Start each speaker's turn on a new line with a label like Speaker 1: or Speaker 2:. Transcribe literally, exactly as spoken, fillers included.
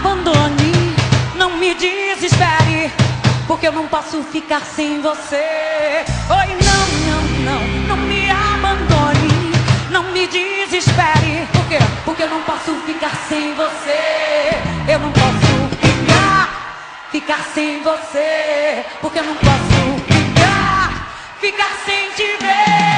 Speaker 1: abandone, não me desespere, porque eu não posso ficar sem você. Oi, não, não, não, não me abandone, não me desespere. Por quê? Porque eu não posso ficar sem você. Eu não posso ficar, ficar sem você, porque eu não posso ficar, ficar sem te ver.